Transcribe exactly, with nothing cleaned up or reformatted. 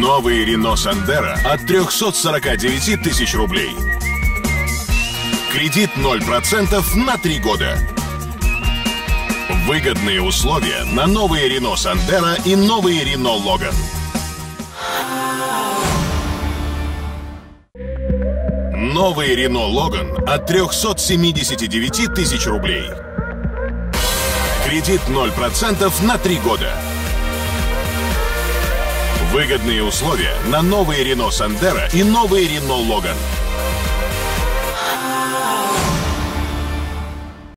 Новый Renault Sandero от трехсот сорока девяти тысяч рублей. Кредит ноль процентов на три года. Выгодные условия на новые Renault Sandero и новые Renault Logan. Новый Renault Logan от трехсот семидесяти девяти тысяч рублей. Кредит ноль процентов на три года. Выгодные условия на новые Renault Sandero и новые Renault Logan.